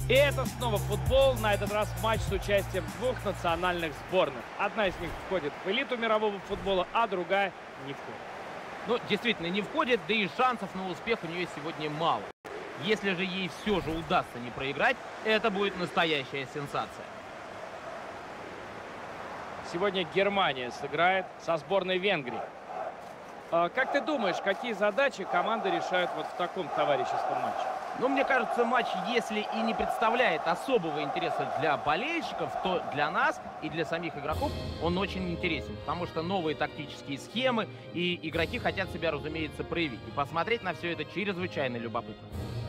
И это снова футбол, на этот раз матч с участием двух национальных сборных. Одна из них входит в элиту мирового футбола, а другая не входит. Ну, действительно, не входит, да и шансов на успех у нее сегодня мало. Если же ей все же удастся не проиграть, это будет настоящая сенсация. Сегодня Германия сыграет со сборной Венгрии. Как ты думаешь, какие задачи команды решают вот в таком товарищеском матче? Ну, мне кажется, матч, если и не представляет особого интереса для болельщиков, то для нас и для самих игроков он очень интересен. Потому что новые тактические схемы, и игроки хотят себя, разумеется, проявить. И посмотреть на все это чрезвычайно любопытно.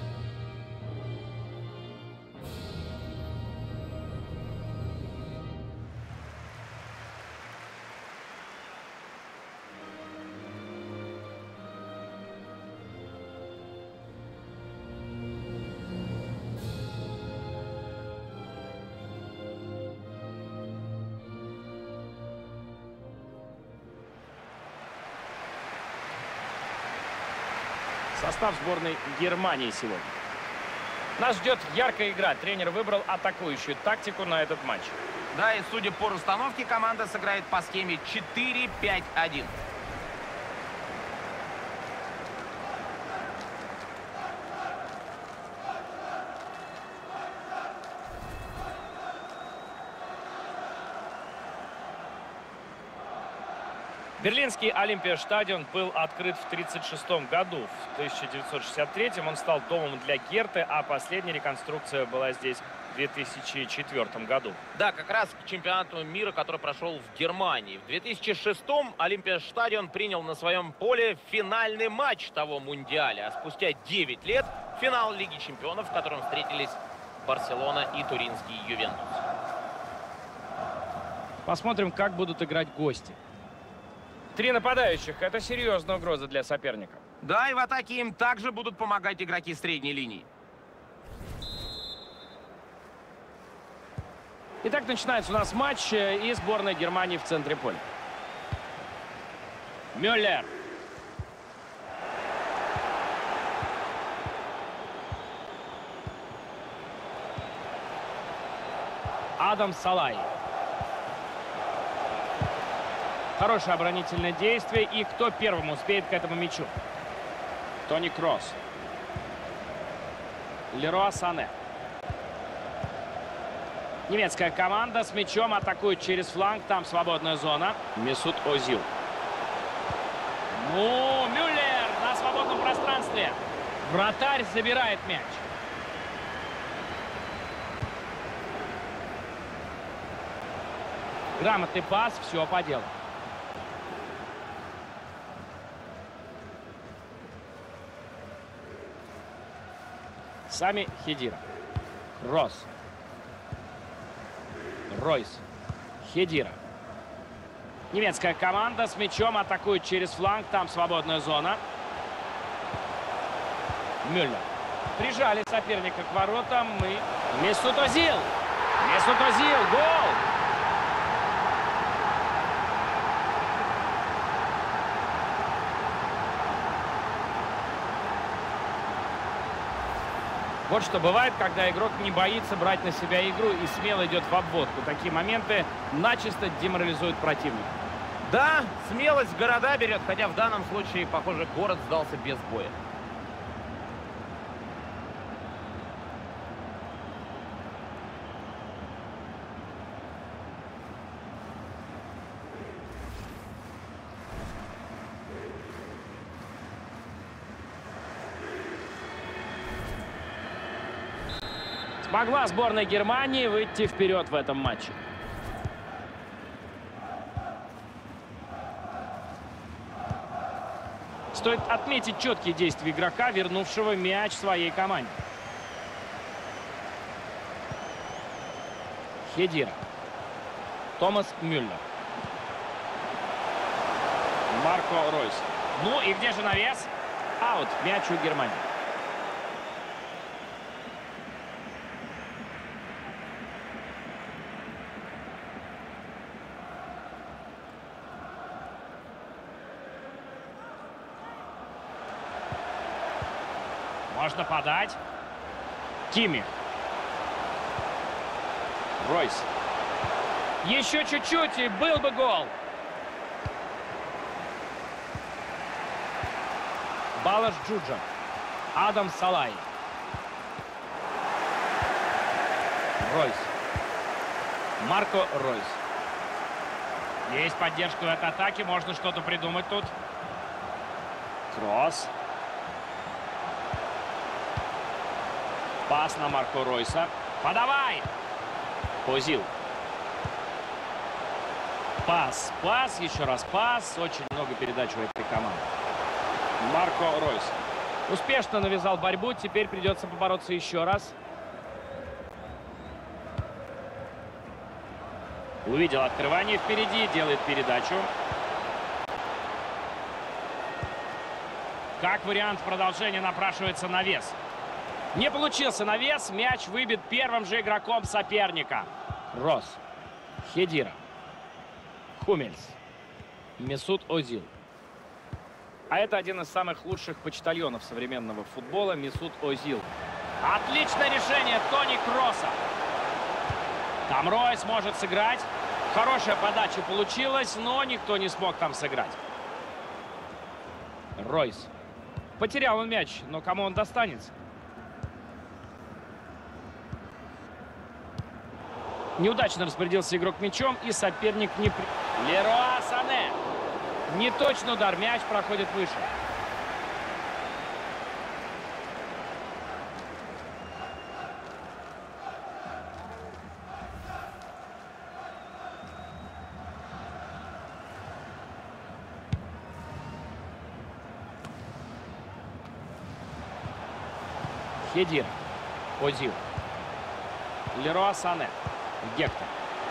Состав сборной Германии сегодня. Нас ждет яркая игра. Тренер выбрал атакующую тактику на этот матч. Да, и судя по расстановке, команда сыграет по схеме 4-5-1. Берлинский Олимпиастадион был открыт в 1936 году. В 1963 он стал домом для Герты, а последняя реконструкция была здесь в 2004 году. Да, как раз к чемпионату мира, который прошел в Германии. В 2006-м Олимпиастадион принял на своем поле финальный матч того мундиаля. А спустя 9 лет финал Лиги чемпионов, в котором встретились Барселона и туринский Ювентус. Посмотрим, как будут играть гости. Три нападающих – это серьезная угроза для соперника. Да, и в атаке им также будут помогать игроки средней линии. Итак, начинается у нас матч, и сборная Германии в центре поля. Мюллер. Адам Салай. Хорошее оборонительное действие. И кто первым успеет к этому мячу? Тони Кросс. Леруа Сане. Немецкая команда с мячом атакует через фланг. Там свободная зона. Месут Озил. Ну, Мюллер на свободном пространстве. Вратарь забирает мяч. Грамотный пас. Все по делу. Сами Хедира. Кросс. Ройс. Хедира. Немецкая команда с мячом атакует через фланг. Там свободная зона. Мюллер. Прижали соперника к воротам. И Месут Озил. Месут Озил. Гол! Вот что бывает, когда игрок не боится брать на себя игру и смело идет в обводку. Такие моменты начисто деморализуют противника. Да, смелость города берет, хотя в данном случае, похоже, город сдался без боя. Смогла сборная Германии выйти вперед в этом матче. Стоит отметить четкие действия игрока, вернувшего мяч своей команде. Хедира. Томас Мюллер. Марко Ройс. Ну и где же навес? Аут. Мяч у Германии. Можно подать. Кимми. Ройс. Еще чуть-чуть, и был бы гол. Балаш Джуджа. Адам Салай. Ройс. Марко Ройс. Есть поддержка в этой атаке. Можно что-то придумать тут. Кросс. Пас на Марко Ройса. Подавай! Озил. Пас. Пас. Еще раз пас. Очень много передач у этой команды. Марко Ройс. Успешно навязал борьбу. Теперь придется побороться еще раз. Увидел открывание впереди. Делает передачу. Как вариант продолжения напрашивается навес. Не получился навес. Мяч выбит первым же игроком соперника. Рос. Хедира. Хумельс. Месут Озил. А это один из самых лучших почтальонов современного футбола. Месут Озил. Отличное решение Тони Кросса. Там Ройс может сыграть. Хорошая подача получилась, но никто не смог там сыграть. Ройс. Потерял он мяч, но кому он достанется? Неудачно распорядился игрок мячом, и соперник не... Леруа Сане. Неточный удар, мяч проходит выше. Хедир. Озил. Леруа Сане. Гектор.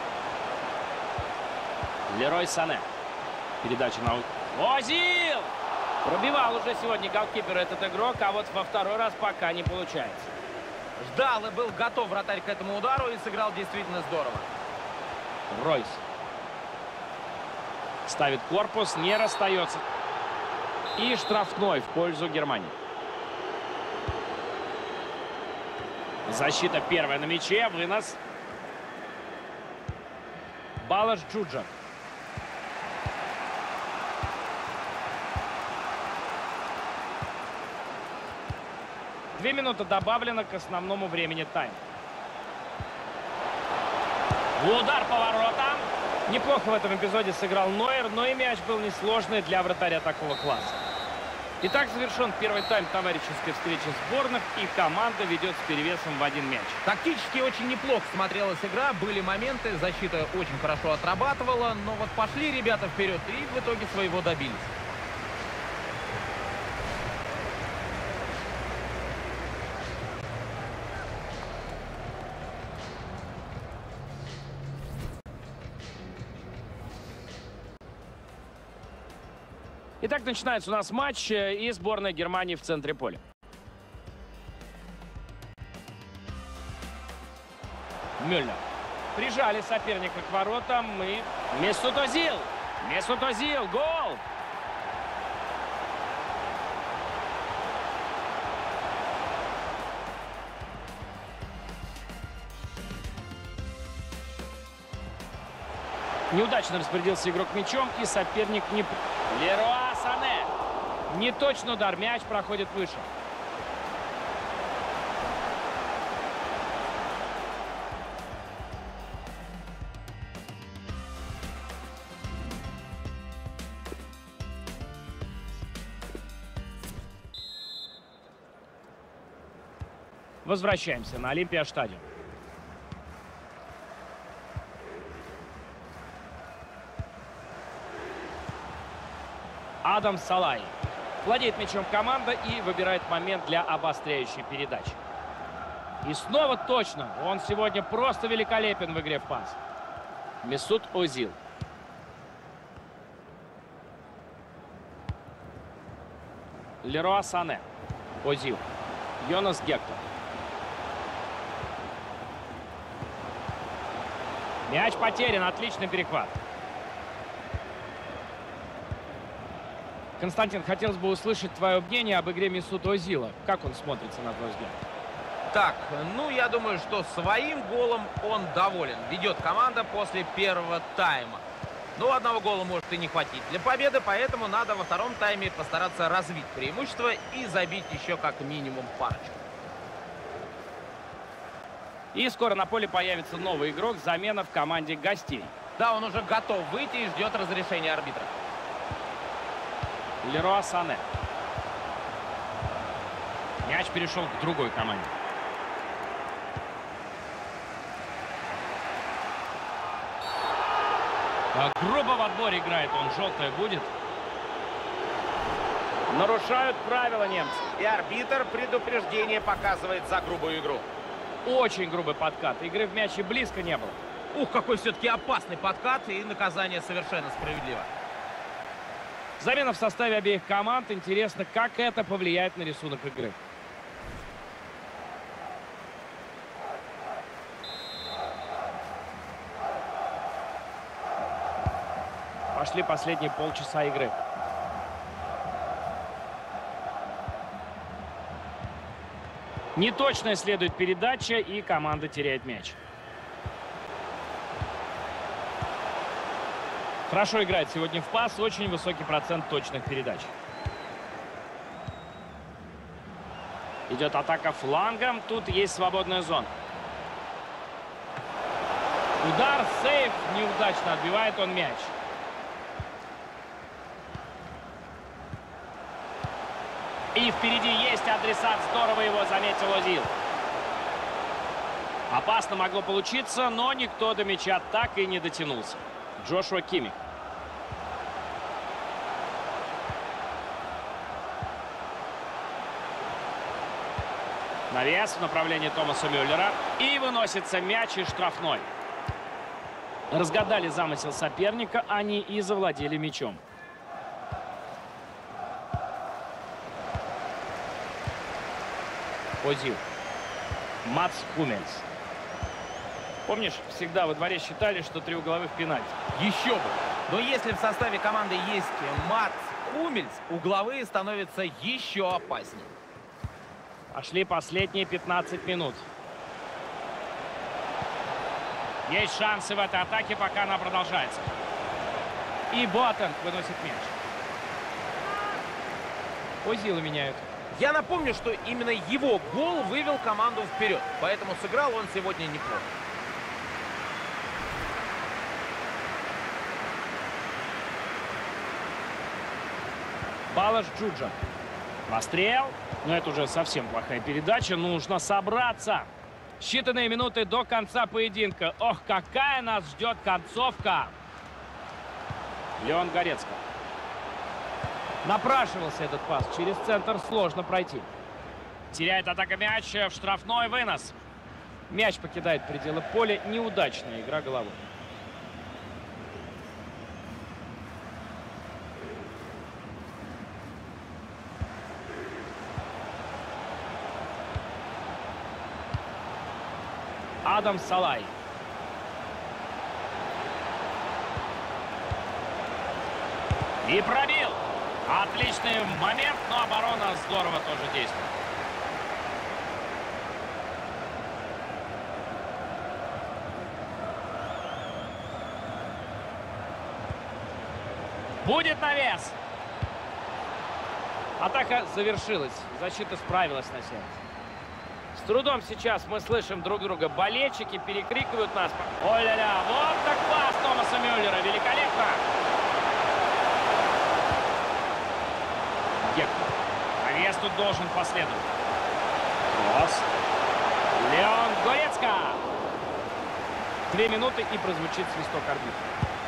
Лерой Сане. Передача на... Озил! Пробивал уже сегодня голкипер этот игрок, а вот во второй раз пока не получается. Ждал и был готов вратарь к этому удару и сыграл действительно здорово. Ройс. Ставит корпус, не расстается. И штрафной в пользу Германии. Защита первая на мяче. Вынос. Балаш Джуджа. Две минуты добавлено к основному времени тайма. Удар по воротам. Неплохо в этом эпизоде сыграл Нойер, но и мяч был несложный для вратаря такого класса. Итак, завершен первый тайм товарищеской встречи сборных, и команда ведет с перевесом в один мяч. Тактически очень неплохо смотрелась игра, были моменты, защита очень хорошо отрабатывала, но вот пошли ребята вперед и в итоге своего добились. Итак, начинается у нас матч, и сборная Германии в центре поля. Мюллер. Прижали соперника к воротам. И Месут Озил. Месут Озил. Гол! Неудачно распорядился игрок мячом, и соперник не... Леруа Сане. Неточный удар, мяч проходит выше. Возвращаемся на Олимпиа-стадион. Адам Салай. Владеет мячом команда и выбирает момент для обостряющей передачи. И снова точно. Он сегодня просто великолепен в игре в пас. Месут Озил. Леруа Сане. Озил. Йонас Гектор. Мяч потерян. Отличный перехват. Константин, хотелось бы услышать твое мнение об игре Месута Озила. Как он смотрится, на твой взгляд? Так, ну я думаю, что своим голом он доволен. Ведет команда после первого тайма. Но одного гола может и не хватить для победы, поэтому надо во втором тайме постараться развить преимущество и забить еще как минимум парочку. И скоро на поле появится новый игрок, замена в команде гостей. Да, он уже готов выйти и ждет разрешения арбитра. Леруа Сане. Мяч перешел к другой команде. Грубо в отборе играет он. Желтая будет. Нарушают правила немцы. И арбитр предупреждение показывает за грубую игру. Очень грубый подкат. Игры в мяче близко не было. Ух, какой все-таки опасный подкат, и наказание совершенно справедливо. Замена в составе обеих команд. Интересно, как это повлияет на рисунок игры. Пошли последние полчаса игры. Неточная следует передача, и команда теряет мяч. Хорошо играет сегодня в пас, очень высокий процент точных передач. Идет атака флангом, тут есть свободная зона. Удар, сейв, неудачно отбивает он мяч. И впереди есть адресат, здорово его заметил Озил. Опасно могло получиться, но никто до мяча так и не дотянулся. Джошуа Киммих. Навес в направлении Томаса Мюллера. И выносится мяч из штрафной. Разгадали замысел соперника, они и завладели мячом. Озил. Мац Хумельс. Помнишь, всегда во дворе считали, что 3 угловых пенальти. Еще бы! Но если в составе команды есть Мац Хумельс, угловые становятся еще опаснее. Пошли последние 15 минут. Есть шансы в этой атаке, пока она продолжается. И Боатенг выносит мяч. Озила меняют. Я напомню, что именно его гол вывел команду вперед, поэтому сыграл он сегодня неплохо. Балаш Джуджа. Расстрел. Но это уже совсем плохая передача. Нужно собраться. Считанные минуты до конца поединка. Ох, какая нас ждет концовка. Леон Горецко. Напрашивался этот пас. Через центр сложно пройти. Теряет атака мяч. В штрафной вынос. Мяч покидает пределы поля. Неудачная игра головой. Адам Салай. И пробил. Отличный момент, но оборона здорово тоже действует. Будет навес. Атака завершилась. Защита справилась на сей раз. С трудом сейчас мы слышим друг друга. Болельщики перекрикивают нас. Ой-ля-ля, вот так пас Томаса Мюллера. Великолепно. Навес тут должен последовать. Класс. Леон Горецко. 2 минуты и прозвучит свисток арбитра.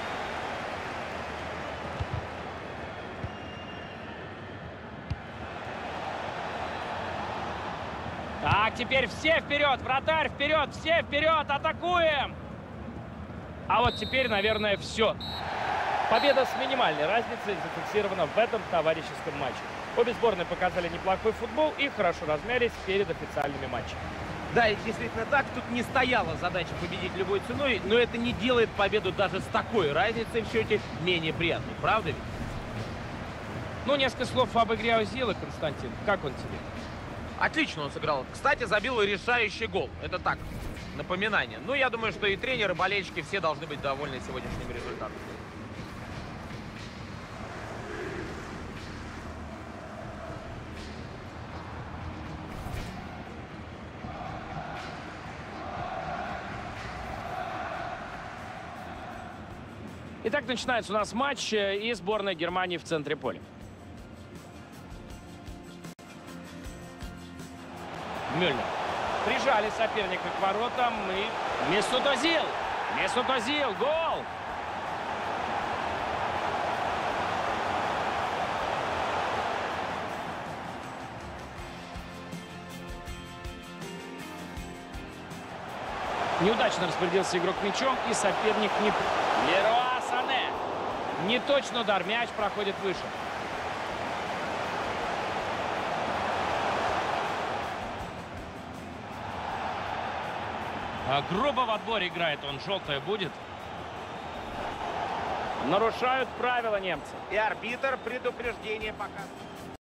Так, теперь все вперед, вратарь вперед, все вперед, атакуем! А вот теперь, наверное, все. Победа с минимальной разницей зафиксирована в этом товарищеском матче. Обе сборные показали неплохой футбол и хорошо размялись перед официальными матчами. Да, и действительно так. Тут не стояла задача победить любой ценой, но это не делает победу даже с такой разницей в счете менее приятной. Правда ведь? Ну, несколько слов об игре Озила, Константин. Как он тебе? Отлично он сыграл. Кстати, забил решающий гол. Это так, напоминание. Ну, я думаю, что и тренеры, и болельщики все должны быть довольны сегодняшним результатом. Итак, начинается у нас матч и сборная Германии в центре поля. Мюллер. Прижали соперника к воротам и Месут Озил. Месут Озил. Гол! Неудачно распорядился игрок мячом, и соперник не... Леруа Сане. Неточный удар. Мяч проходит выше. Грубо в отборе играет он. Желтая будет. Нарушают правила немцы. И арбитр предупреждение показывает.